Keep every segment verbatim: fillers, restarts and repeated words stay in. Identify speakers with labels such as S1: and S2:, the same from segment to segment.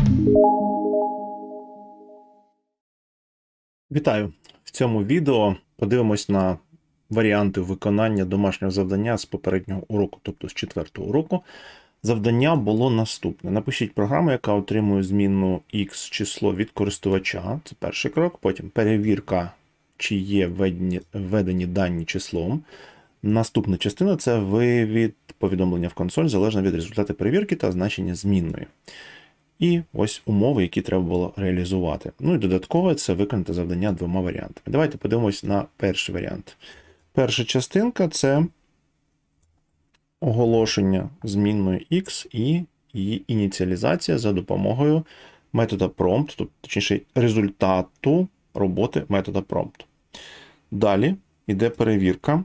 S1: Вітаю! В цьому відео подивимось на варіанти виконання домашнього завдання з попереднього уроку, тобто з четвертого уроку. Завдання було наступне. Напишіть програму, яка отримує змінну x число від користувача. Це перший крок. Потім перевірка, чи є введені, введені дані числом. Наступна частина – це вивід повідомлення в консоль, залежно від результату перевірки та значення змінної. І ось умови, які треба було реалізувати. Ну і додатково це виконати завдання двома варіантами. Давайте подивимось на перший варіант. Перша частинка – це оголошення змінної x і її ініціалізація за допомогою метода prompt, тобто, точніше, результату роботи метода prompt. Далі йде перевірка,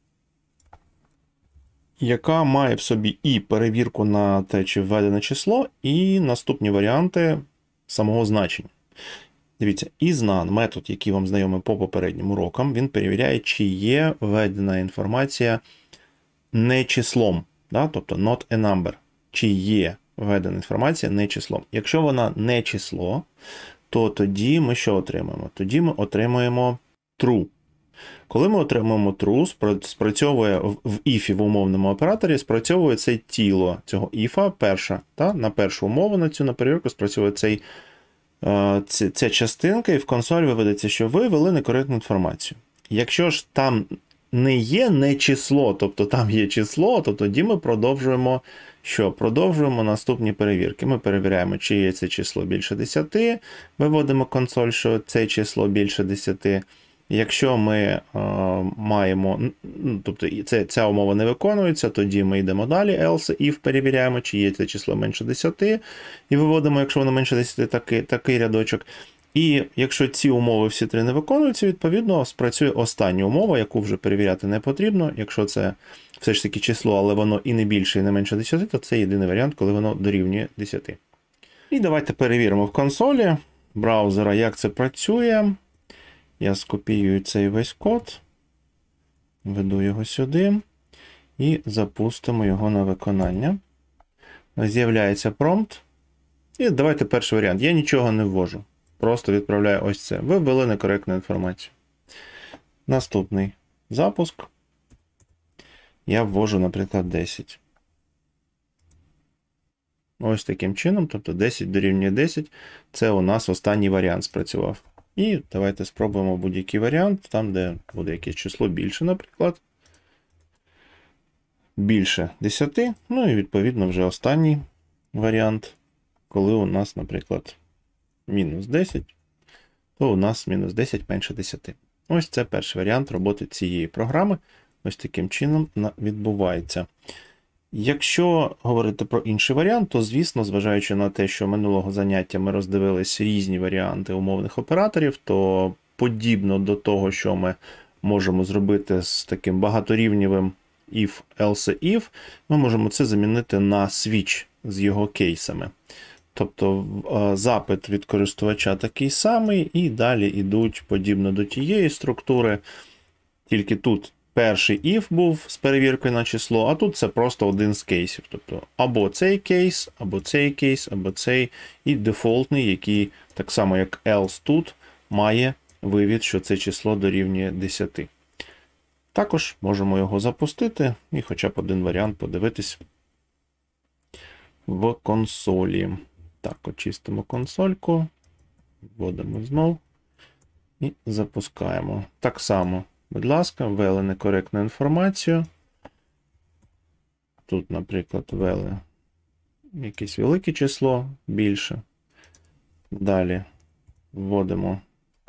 S1: яка має в собі і перевірку на те, чи введене число, і наступні варіанти самого значення. Дивіться, isNone, метод, який вам знайомий по попереднім урокам, він перевіряє, чи є введена інформація не числом, да? Тобто not a number, чи є введена інформація не числом. Якщо вона не число, то тоді ми що отримаємо? Тоді ми отримуємо true. Коли ми отримуємо true, спрацьовує в if в умовному операторі, спрацьовує це тіло цього if, перша, та, на першу умову на цю на перевірку спрацьовує цей, ця, ця частинка, і в консоль виведеться, що ви ввели некоректну інформацію. Якщо ж там не є не число, тобто там є число, то тоді ми продовжуємо, що? Продовжуємо наступні перевірки. Ми перевіряємо, чи є це число більше десяти, виводимо консоль, що це число більше десяти. Якщо ми е, маємо, тобто це, ця умова не виконується, тоді ми йдемо далі, else, if перевіряємо, чи є це число менше десяти, і виводимо, якщо воно менше десяти, такий, такий рядочок. І якщо ці умови всі три не виконуються, відповідно, спрацює остання умова, яку вже перевіряти не потрібно. Якщо це все ж таки число, але воно і не більше, і не менше десяти, то це єдиний варіант, коли воно дорівнює десяти. І давайте перевіримо в консолі браузера, як це працює. Я скопіюю цей весь код, введу його сюди і запустимо його на виконання. З'являється промпт. І давайте перший варіант. Я нічого не ввожу. Просто відправляю ось це. Ви ввели некоректну інформацію. Наступний запуск. Я ввожу, наприклад, десять. Ось таким чином, тобто десять дорівнює десять. Це у нас останній варіант спрацював. І давайте спробуємо будь-який варіант, там, де буде якесь число більше, наприклад. Більше десяти. Ну і відповідно вже останній варіант, коли у нас, наприклад, мінус десять, то у нас мінус десять менше десяти. Ось це перший варіант роботи цієї програми. Ось таким чином відбувається. Якщо говорити про інший варіант, то, звісно, зважаючи на те, що минулого заняття ми роздивились різні варіанти умовних операторів, то подібно до того, що ми можемо зробити з таким багаторівневим if, else, if, ми можемо це замінити на switch з його кейсами. Тобто запит від користувача такий самий, і далі йдуть подібно до тієї структури, тільки тут перший if був з перевіркою на число, а тут це просто один з кейсів. Тобто або цей кейс, або цей кейс, або цей, і дефолтний, який так само як else тут, має вивід, що це число дорівнює десяти. Також можемо його запустити і хоча б один варіант подивитись в консолі. Так, очистимо консольку, вводимо знову і запускаємо. Так само. Будь ласка, ввели некоректну інформацію. Тут, наприклад, ввели якесь велике число більше. Далі вводимо,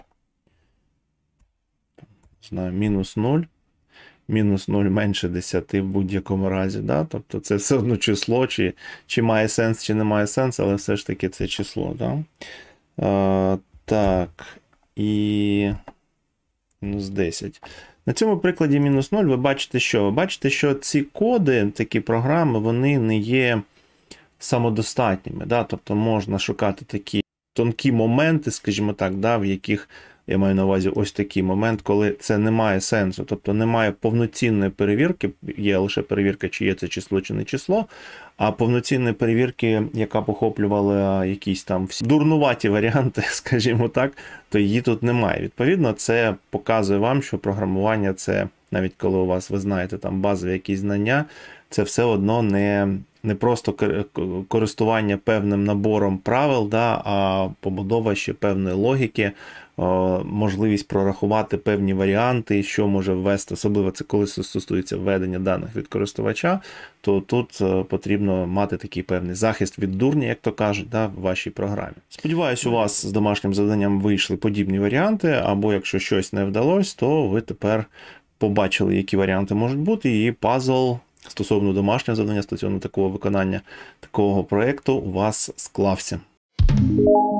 S1: не знаю, мінус нуль. Мінус нуль менше десяти в будь-якому разі. Да? Тобто це все одно число, чи, чи має сенс, чи не має сенс, але все ж таки це число. Да? А, так, і мінус десять. На цьому прикладі мінус нуль ви бачите, що? Ви бачите, що ці коди, такі програми, вони не є самодостатніми. Да? Тобто можна шукати такі тонкі моменти, скажімо так, да, в яких я маю на увазі ось такий момент, коли це не має сенсу, тобто немає повноцінної перевірки, є лише перевірка, чи є це число, чи не число, а повноцінної перевірки, яка б охоплювала якісь там всі дурнуваті варіанти, скажімо так, то її тут немає. Відповідно, це показує вам, що програмування це, навіть коли у вас, ви знаєте, там базові якісь знання, це все одно не, не просто користування певним набором правил, да, а побудова ще певної логіки, можливість прорахувати певні варіанти, що може ввести, особливо це коли стосується введення даних від користувача, то тут потрібно мати такий певний захист від дурня, як то кажуть, да, в вашій програмі. Сподіваюсь, у вас з домашнім завданням вийшли подібні варіанти, або якщо щось не вдалося, то ви тепер побачили, які варіанти можуть бути, і пазл стосовно домашнього завдання, стосовно такого виконання такого проєкту у вас склався.